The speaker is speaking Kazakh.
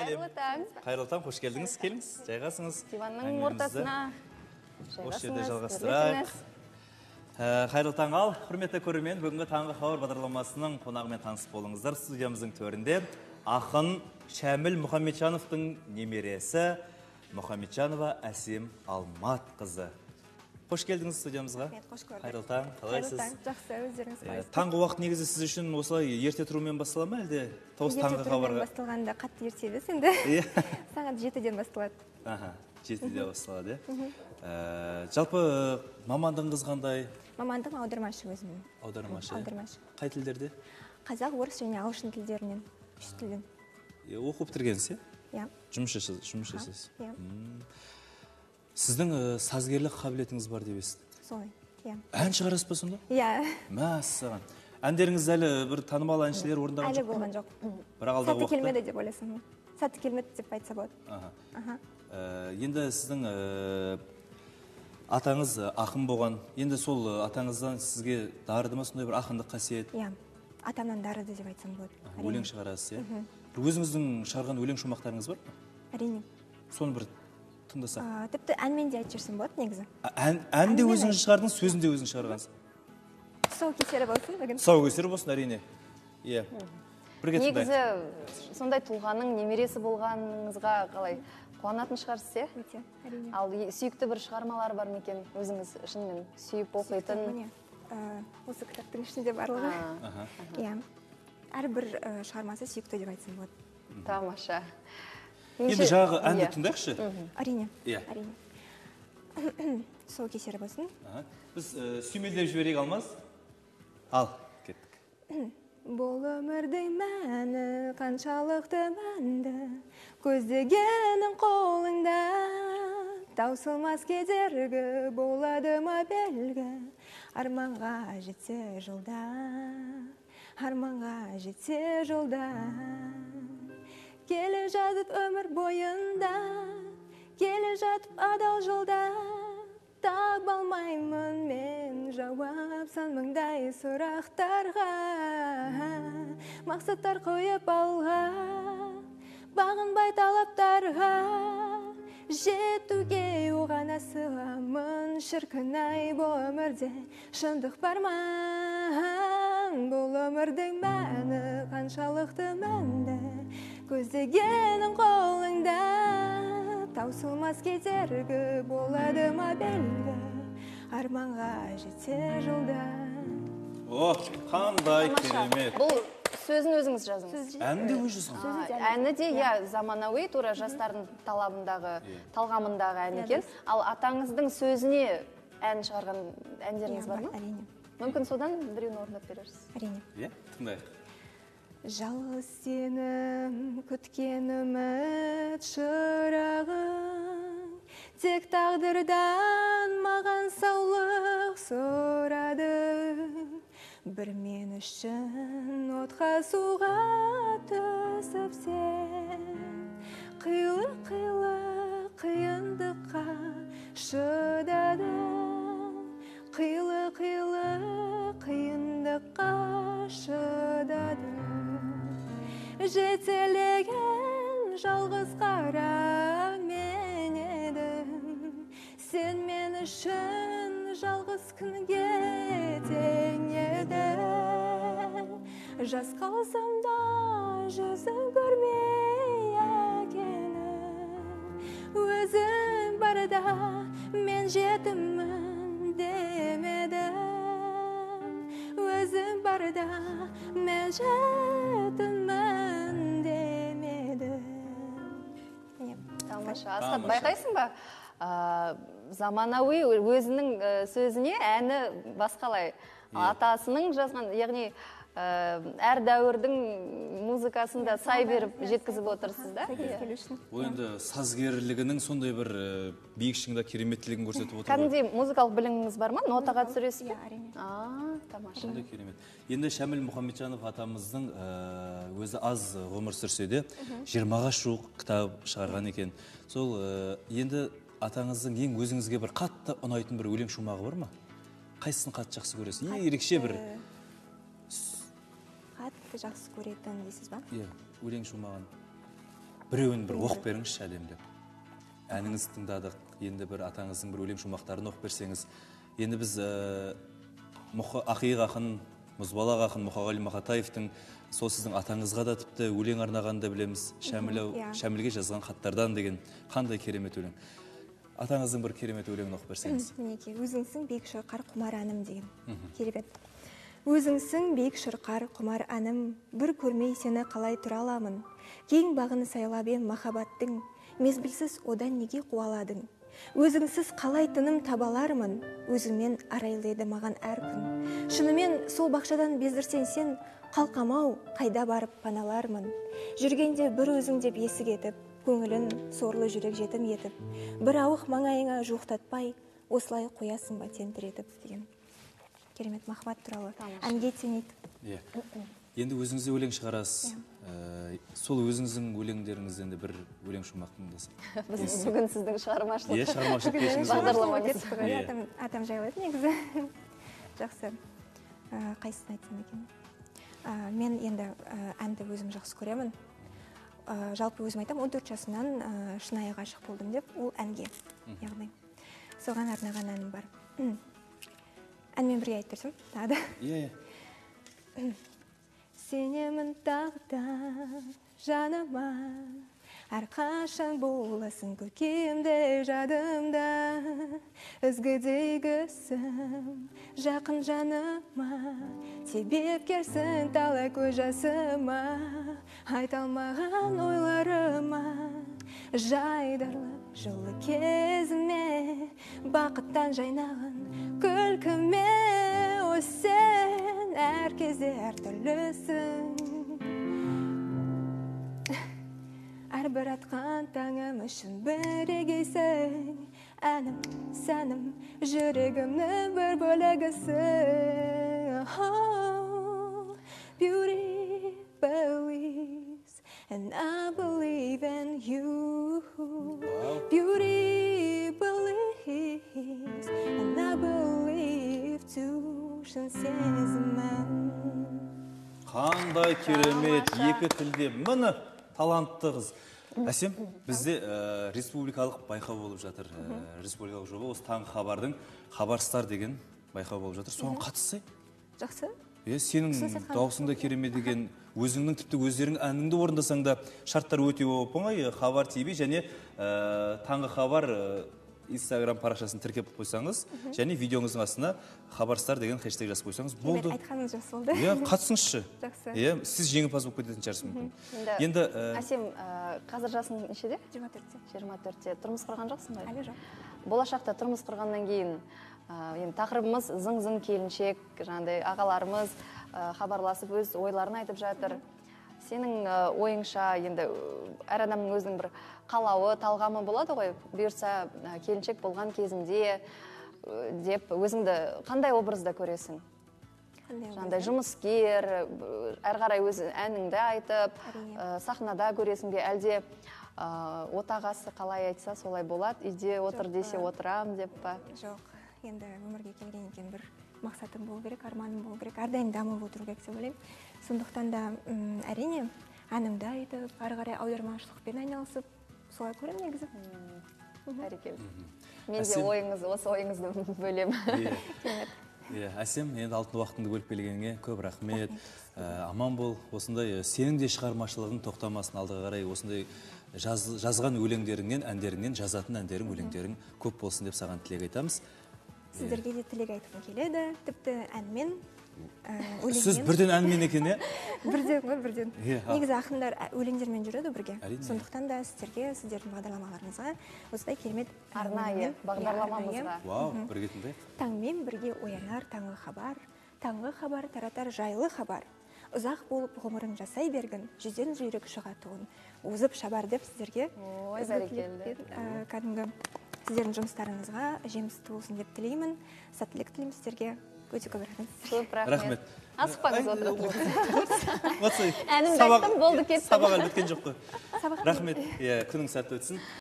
сәлем. Қайырлы таң, қош келдіңіз, келіңіз, жайғасыңыз. Диванның ортасына осы жерде жалғастырайық. Қайырлы таң ал, құрметті көрермен, бүгінгі таңғы хабар бағдарламасының қонағымен таныс болыңыздар. Студиямыздың төрінде ақын Шәміл Мұхамеджановтың немересі Мұхамеджанова Әсем Алматқызы. Қош келдіңіз студиямызға. Қош көрдік. Қайырлы таң, қалайсыз? Жақсы, өздеріңіз қалайсыз? Таңғы уақыт негізі сіз үшін осылай ерте тұрумен бастала ма, әлде тоғыз таңғы хабарға? Ерте тұрумен басталғанда қатты ерте емес енді. Сағат 7-ден басталады. 7-де басталады. Жалпы мамандығыңыз қандай? Мамандығым аудармашы өзімнің. Аудармашы. Қай тілдерде? Қазақ, орыс және ағылшын тілдерінен, 3 тілден. Оқып бітіргенсіз, иә? Жұмыс жасайсыз. Сіздің сазгерлік қабілетіңіз бар деп естідім. Солай, иә. Ән шығарасыз ба сонда? Иә. Мәссаған. Әндеріңіз әлі бір танымал әншілер орындаған жоқ? Әлі болған жоқ. Сәті келмеді деп ойласам. Сәті келмеді деп айтса болады. Енді сіздің атаңыз ақын болған. Енді сол атаңыздан сізге дарыды ма сондай бір ақындық қасиет? Иә, атамнан дарыды деп айтсам болады. Өлең шығарасыз, иә? Өзіңіздің шығарған өлең шумақтарыңыз бар ма? Әрине. Соны бір тыңдасақ. Тіпті әнмен де айтып жүрсем болады негізі. Ән де өзіңіз шығардыңыз, сөзін де өзіңіз шығарғансыз. Тұсаукесері болсын бүгін. Тұсаукесері болсын, әрине. Иә. Негізі сондай тұлғаның немересі болғаныңызға қалай қуанатын шығарсыз, иә? Өте, әрине. Ал сүйікті бір шығармалар бар ма екен өзіңіз шынымен сүйіп оқитын? Осы кітаптың ішінде барлығы. Иә. Әрбір шығармасы сүйікті деп айтсам болады. Тамаша. Енді жағы әнді тыңдайықшы? Әрине. Тұсаукесері болсын. Біз сүймелдеп жіберейік алмаз? Ал, кеттік. Бұл өмірдің мәні қаншалықты мәнді, көздегенің қолыңда, таусылмас кедергі болады ма белгі, арманға жетсе жолда, арманға жетсе жолда. Келе жатып өмір бойында, келе жатып адал жолда, таба алмаймын мен жауап сан мыңдай сұрақтарға. Мақсаттар қойып алға, бағынбай талаптарға, жетуге оған асығамын. Шіркін-ай, бұл өмірде шындық бар ма? Бұл өмірдің мәні қаншалықты мәнді, көздегенің қолыңда, таусылмас кедергі болады ма белгі, арманға жетсе жолда. О, қандай керемет. Бұл сөзін өзіңіз жазыңыз. Әні де өз жазған. Әні де, иә, заманауи, тура жастардың талғамындағы ән екен. Ал атаңыздың сөзіне ән шығарған әндеріңіз бар ма? Әрине. Мүмкін содан біреуін орындап берерсіз. Әрине. Иә, тыңдайық. Жалғыз сенім күткен үміт шырағың, тек тағдырдан маған саулық сұрады. Бір мен үшін отқа суға түсіп сен, қилы-қилы қиындыққа шыдадың, қилы-қилы қиындыққа шыдадың. Жетелеген жалғыз қара мен едім, сен мен үшін жалғыз күнге тең едің. Жас қалсам да жүзін көрмей әкенің, өзің барда мен жетіммін демедің. Өзің барда мен жетіммін демедің. Тамаша. Асхат, байқайсың ба? Заманауи өзінің сөзіне әні басқалай. Атасының жазған, яғни әр дәуірдің музыкасында сай беріп жеткізіп отырсыз, да? Ол енді сазгерлігінің сондай бір биік шыңда кереметтілігін көрсетіп отыр. Кәдімгідей музыкалық біліміңіз бар ма? Нотаға түсіресіз бе? Әрине. Тамаша. Сондай керемет. Енді Шәміл Мұхамеджанов атамыздың өзі аз ғұмыр сүрсе де 20-ға жуық кітап шығарған екен. Сол енді атаңыздың ең өзіңізге бір қатты ұнайтын бір өлең шумағы бар ма? Қайсысын қатты жақсы көресіз? Ерекше бір қатты жақсы көретін дейсіз ба? Иә, өлең шумаған. біреуін бір оқып беріңізші әдемілеп. Әніңіз тыңдадық, енді бір атаңыздың бір өлең шумақтарын оқып берсеңіз. Енді біз ақиық ақын, мұзбалақ ақын Мұқағали Мақатаевтың сол сіздің атаңызға да тіпті өлең арнағанды білеміз. Шәмілге жазған хаттардан деген қандай керемет өлең. Атаңыздың бір керемет өлеңін оқып берсеңіз. Мінекей, өзіңсің биік шырқар құмар әнім деген керемет. Өзіңсің биік шырқар құмар әнім, бір көрмей сені қалай тұра аламын. Кең бағын сайлап ем махаббаттың, мезгілсіз одан неге қуаладың. Өзіңсіз қалай тыным табалармын, өзіңмен арайлайды маған әр күн. Шынымен сол бақшадан бездірсең сен, қалқамау қайда барып паналармын. Жүргенде бір өзің деп есік етіп, көңілін сорлы жүрек жетім етіп, бір ауық маңайыңа жуықтатпай, осылай қоясың ба тентіретіп деген. Керемет махаббат туралы әнге теңейді. Енді өзіңізде өлең шығарасыз. Сол өзіңіздің өлеңдеріңізден де бір өлең шумақ тыңдасақ. Біз бүгін сіздің шығармашылық кешіңіз бағдарламаңыз. Атам жайлы еді негізі. Жақсы. Қайсысын айтсам екен? Мен енді әнді өзім жақсы көремін. Жалпы өзім айтам, 14 жасымнан шынайы ғашық болдым деп, ол әнге. Яғни, соған арнаған әнім бар. Әнмен бірге айтып берсем, тағы да. Сенемін тағы да жаныма, әрқашан боласың көкемде жадымда. Ізгідегісім жақын жаныма, себеп керсін талай көз жасыма. Айта алмаған ойларыма, жайдарлы жылы кезіме, бақыттан жайнаған күлкіме. Ой, сен әр кезде әр түрлісің, әрбір атқан таңым үшін бірегейсің. Әнім, сәнім, жүрегімнің бір бөлігісің. Beauty believes, and I believe in you. Beauty believes, and I believe too. Шын сезімін. Қандай керемет, екі тілде мұны талантты қыз. Әсем, бізде республикалық байқау болып жатыр. Республикалық жоба, осы таңғы хабардың Хабарстар деген байқау болып жатыр. Соған қатыссы? Жақсы. Сенің дауысыңда керемет деген, өзіңнің тіпті өздерің әніңді орындасаң да шарттар өте оңай. Хабар ТВ және таңғы хабар Instagram парақшасын тіркеп қойсаңыз, және видеоңыздың астына Хабарстар деген хэштег жазып қойсаңыз болды. Айтқаныңыз жақсы болды. Қатысыңызшы. Жақсы. Сіз жеңімпаз болып кететін шығарсыз мүмкін. Енді Әсем, қазір жасың нешеде? 24-те. 24-те. Тұрмыс құрған жоқсың ғой? Әлі жоқ. Болашақта тұрмыс құрғаннан кейін, енді тақырыбымыз зың-зың келіншек, жаңағыдай ағаларымыз хабарласып өз ойларын айтып жатыр. Сенің ойыңша, енді әр адамның өзінің бір қалауы, талғамы болады ғой, бұйырса келіншек болған кезімде деп өзіңді қандай образда көресің? Жаңағыдай жұмыскер, әр қарай өз әніңді айтып, сахнада көресің бе, әлде отағасы қалай айтса солай болады, үйде отыр десе отырам деп па? Жоқ, енді өмірге келген екен бір мақсатым болу керек, арманым болу керек, әрдайым дамып отыру керек деп ойлаймын. Сондықтан да әрине әнімді айтып, ары қарай аудармашылықпен айналысып, солай көремін негізі. Бәрекелді. Мен де осы ойыңызды бөлем. Әсем, енді алтын уақытыңды бөліп келгеніңе көп рахмет. Аман бол, осындай сенің де шығармашылығың тоқтамасын, алдыға қарай осындай жазған өлеңдеріңнен, әндеріңнен, жазатын әндерің, өлеңдерің көп болсын деп саған тілек айтамыз. Сіздерге де тілек айтқым келеді, тіпті әнмен, өлеңмен. Сіз бірден әнмен екен, Бірден. Негізі ақындар өлеңдермен жүреді бірге. Сондықтан да сіздердің бағдарламаларыңызға осылай керемет арнайы бағдарламамызға. Вау, бірге тыңдайық. Таңмен бірге оянар таңғы хабар таратар жайлы хабар. Ұзақ болып ғұмырын жасай бергін, жүзден жүйрік шығатуын. Озып шабар деп сіздерге кәдімгі сіздердің жұмыстарыңызға жемісті болсын деп тілеймін. Сәттілік тілеймін сіздерге. Өте көп рахмет. Көп рахмет. Асықпаңыз отырыңыз. Әнімді айттым, болды кетті. Сабақ әлі біткен жоқ қой. Рахмет. Күнің сәтті өтсін.